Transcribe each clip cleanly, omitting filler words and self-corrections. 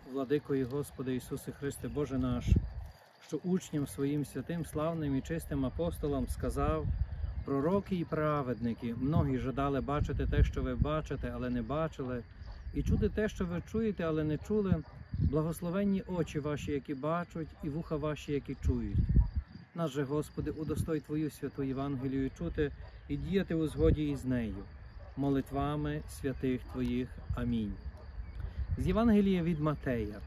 Владико і Господи Ісусе Христе, Боже наш, що учням своїм святим, славним і чистим апостолам сказав: пророки і праведники, многі жадали бачити те, що ви бачите, але не бачили, і чути те, що ви чуєте, але не чули. Благословенні очі ваші, які бачать, і вуха ваші, які чують. Нас же, Господи, удостой Твою святу Євангелію чути і діяти у згоді із нею, молитвами святих Твоїх. Амінь. З Євангелія від Матея.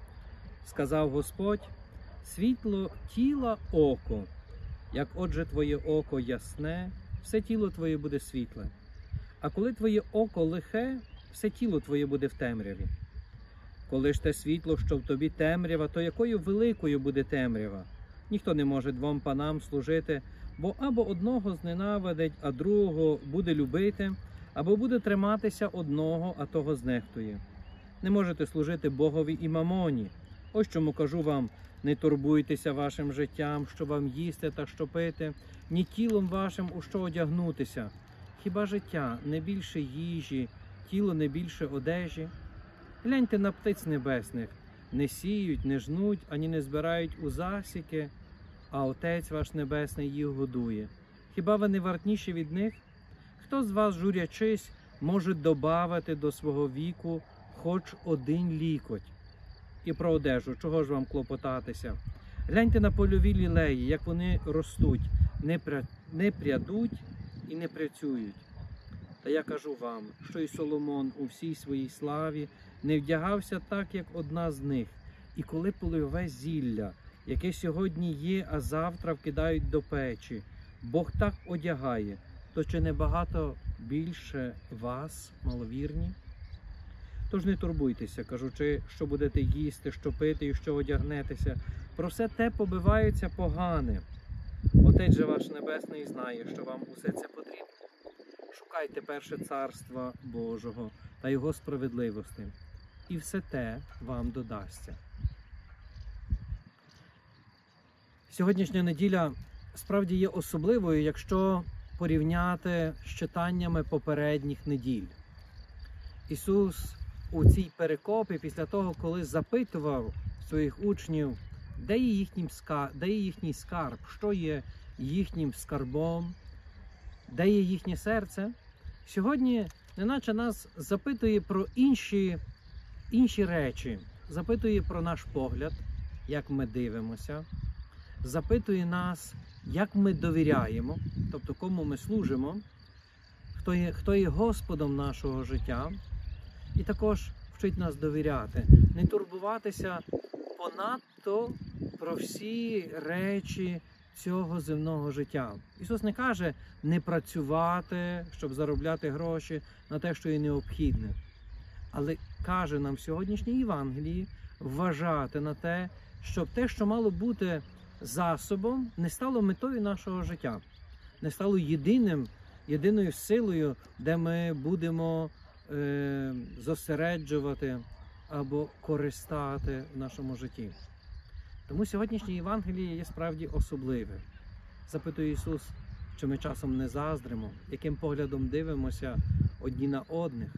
Сказав Господь: світло тіла око, як отже Твоє око ясне, все тіло Твоє буде світле. А коли Твоє око лихе, все тіло Твоє буде в темряві. Коли ж те світло, що в тобі темрява, то якою великою буде темрява? Ніхто не може двом панам служити, бо або одного зненавидить, а другого буде любити, або буде триматися одного, а того знехтує. Не можете служити Богові і мамоні. Ось чому кажу вам: не турбуйтеся вашим життям, що вам їсти та що пити, ні тілом вашим, у що одягнутися. Хіба життя не більше їжі, тіло не більше одежі? Гляньте на птиць небесних: не сіють, не жнуть, ані не збирають у засіки, а Отець ваш Небесний їх годує. Хіба ви не вартніші від них? Хто з вас, журячись, може добавити до свого віку хоч один лікоть? І про одежу, чого ж вам клопотатися? Гляньте на польові лілеї, як вони ростуть, не прядуть і не працюють. Та я кажу вам, що і Соломон у всій своїй славі не вдягався так, як одна з них. І коли польове зілля, яке сьогодні є, а завтра вкидають до печі, Бог так одягає, то чи не багато більше вас, маловірні? Тож не турбуйтеся, кажучи, що будете їсти, що пити і що одягнетеся. Про все те побивається погане. Отець же ваш Небесний знає, що вам усе це потрібно. Шукайте перше царства Божого та Його справедливості, і все те вам додасться. Сьогоднішня неділя справді є особливою, якщо порівняти з читаннями попередніх неділь. Ісус у цій перекопі, після того, коли запитував своїх учнів, де є їхній скарб, що є їхнім скарбом, де є їхнє серце, сьогодні неначе нас запитує про інші речі, запитує про наш погляд, як ми дивимося, запитує нас, як ми довіряємо, тобто кому ми служимо, хто є Господом нашого життя, і також вчить нас довіряти, не турбуватися понадто про всі речі цього земного життя. Ісус не каже не працювати, щоб заробляти гроші на те, що є необхідне, але каже нам в сьогоднішній Євангелії вважати на те, щоб те, що мало бути засобом, не стало метою нашого життя, не стало єдиною силою, де ми будемо зосереджувати або користати в нашому житті. Тому сьогоднішнє Євангеліє є справді особливе. Запитує Ісус, чи ми часом не заздримо, яким поглядом дивимося одні на одних.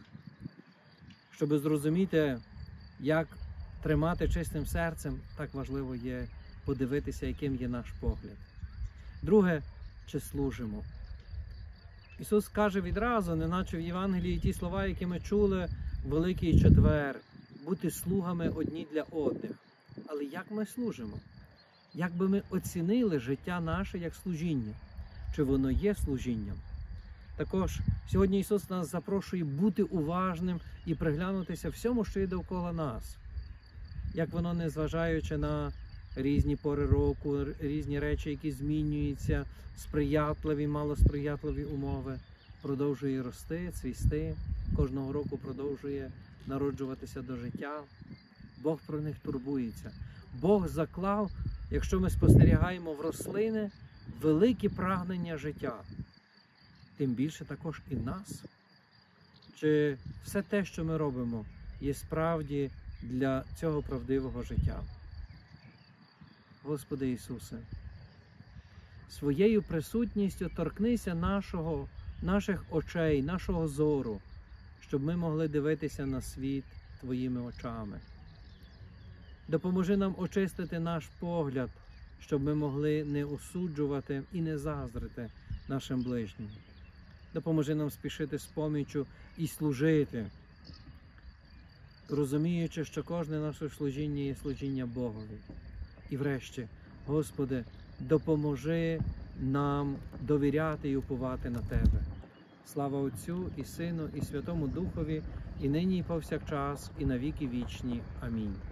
Щоб зрозуміти, як тримати чистим серцем, так важливо є подивитися, яким є наш погляд. Друге, чи служимо. Ісус каже відразу, неначе в Євангелії, ті слова, які ми чули в Великий Четвер, бути слугами одні для одних. Але як ми служимо? Як би ми оцінили життя наше як служіння? Чи воно є служінням? Також сьогодні Ісус нас запрошує бути уважним і приглянутися всьому, що є довкола нас. Як воно, незважаючи на різні пори року, різні речі, які змінюються, сприятливі, малосприятливі умови, продовжує рости, цвісти, кожного року продовжує народжуватися до життя. Бог про них турбується. Бог заклав, якщо ми спостерігаємо в рослини, великі прагнення життя. Тим більше також і нас. Чи все те, що ми робимо, є справді для цього правдивого життя? Господи Ісусе, своєю присутністю торкнися наших очей, нашого зору, щоб ми могли дивитися на світ Твоїми очами. Допоможи нам очистити наш погляд, щоб ми могли не осуджувати і не заздрити нашим ближнім. Допоможи нам спішити з поміччю і служити, розуміючи, що кожне наше служіння є служіння Богові. І врешті, Господи, допоможи нам довіряти і уповати на Тебе. Слава Отцю і Сину, і Святому Духові, і нині, і повсякчас, і на віки вічні. Амінь.